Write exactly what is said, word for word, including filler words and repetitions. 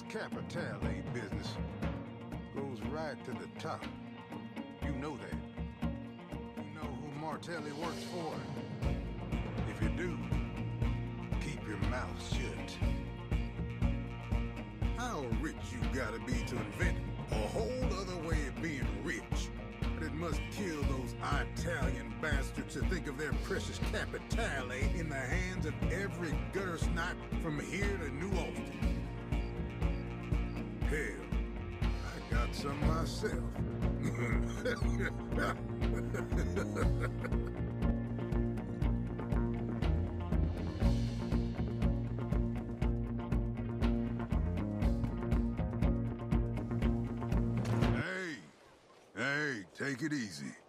Capitale business goes right to the top. You know that. You know who Martelli works for? If you do, keep your mouth shut. How rich you gotta be to invent a whole other way of being rich? But it must kill those Italian bastards to think of their precious Capitale in the hands of every gutter snipe from here to New Austin. Hell, I got some myself. Hey, hey, take it easy.